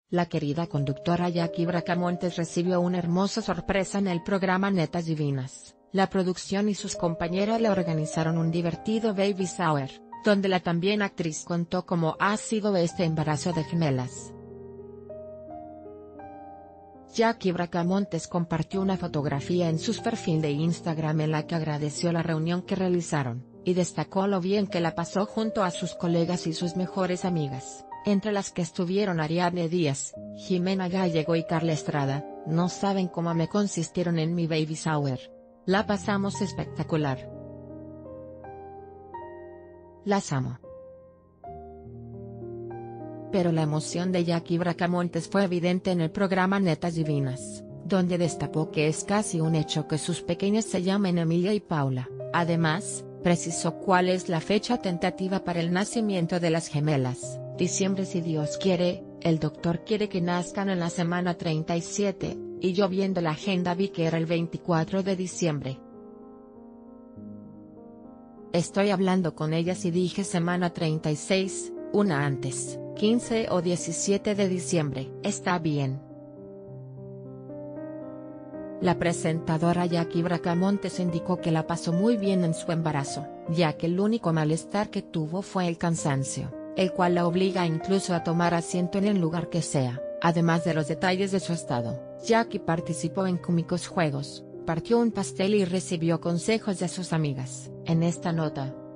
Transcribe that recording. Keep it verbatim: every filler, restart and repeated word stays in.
La querida conductora Jackie Bracamontes recibió una hermosa sorpresa en el programa Netas Divinas. La producción y sus compañeras le organizaron un divertido baby shower, donde la también actriz contó cómo ha sido este embarazo de gemelas. Jackie Bracamontes compartió una fotografía en su perfil de Instagram en la que agradeció la reunión que realizaron, y destacó lo bien que la pasó junto a sus colegas y sus mejores amigas, entre las que estuvieron Ariadne Díaz, Jimena Gallego y Carla Estrada. No saben cómo me consistieron en mi baby shower. La pasamos espectacular. Las amo. Pero la emoción de Jackie Bracamontes fue evidente en el programa Netas Divinas, donde destapó que es casi un hecho que sus pequeñas se llamen Emilia y Paula. Además, precisó cuál es la fecha tentativa para el nacimiento de las gemelas: diciembre si Dios quiere. El doctor quiere que nazcan en la semana treinta y siete, y yo viendo la agenda vi que era el veinticuatro de diciembre. Estoy hablando con ellas y dije semana treinta y seis, una antes, quince o diecisiete de diciembre. Está bien. La presentadora Jackie Bracamontes indicó que la pasó muy bien en su embarazo, ya que el único malestar que tuvo fue el cansancio, el cual la obliga incluso a tomar asiento en el lugar que sea. Además de los detalles de su estado, Jackie participó en cómicos juegos, partió un pastel y recibió consejos de sus amigas. En esta nota,